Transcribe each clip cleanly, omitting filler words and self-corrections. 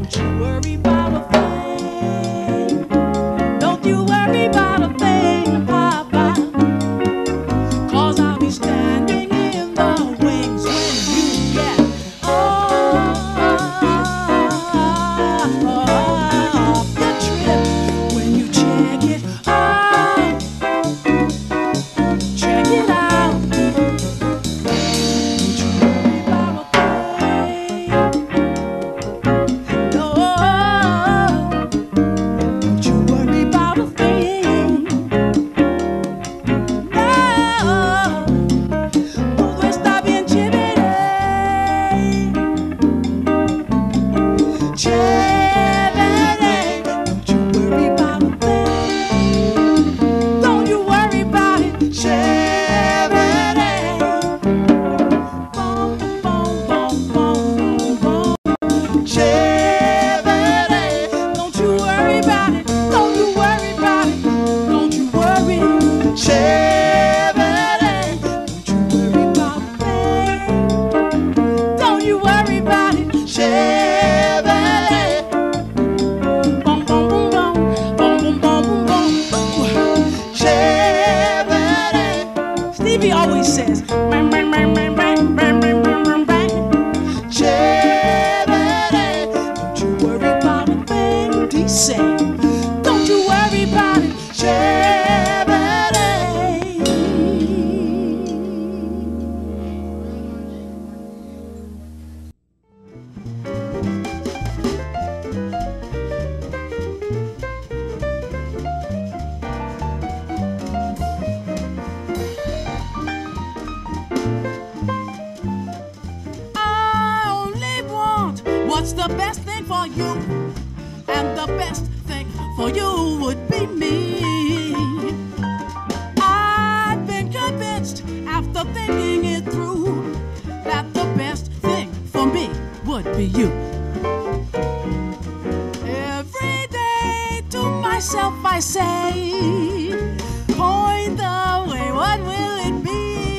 Don't you worry about a thing. Don't you worry about a thing, Papa. 'Cause I'll be standing in the wings when you get off your trip. When you check it out, check it out. Don't you worry about a thing. No, don't you worry about a thing. No, todo está bien chévere. Chévere. Don't you worry about a thing. Don't you worry about it. Chévere. Boom, boom, boom, boom, boom. Chévere. Don't you worry about it. Don't you worry about it. Don't you worry. Chévere. Don't you worry about a thing. Don't you worry about it. Chévere. Boom, boom, boom, boom. Boom, boom, boom, boom, boom. Chévere. Stevie always says, bang, bang, bang, bang, bang, bang, bang, bang, bang, bang. Chévere. Don't you worry about a thing. D say, don't you worry about it. Chévere. I only want what's the best thing for you, and the best thing for you would be me. I've been convinced after thinking it through that the best thing for me would be you. Every day to myself I say, point the way, what will it be?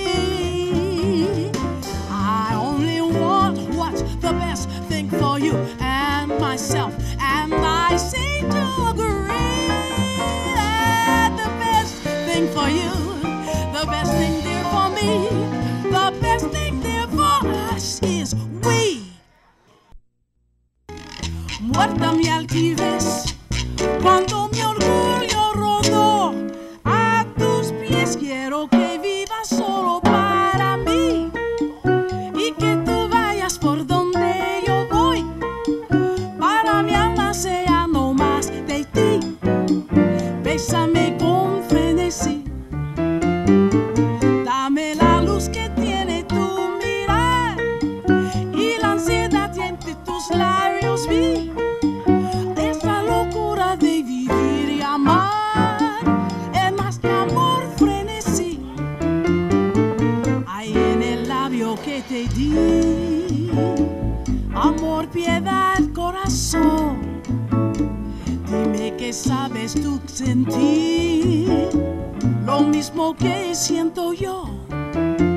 I only want what's the best thing for you and myself, and I seem to agree that the best thing for you, the best thing dear for me, the best thing dear for us is we. Muerta mi altivez cuando mi orgullo rodó a tus pies. Quiero que vivas solo para mí y que tú vayas por donde yo voy. Para mi alma sea no más de ti. Bésame con frenesí. Dame la luz que tiene tu mirar y la ansiedad entre tus labios vi. Esta locura de vivir y amar es más que amor, frenesí. Hay en el labio que te di amor, piedad, corazón. Dime que sabes tú sentir lo mismo que siento yo.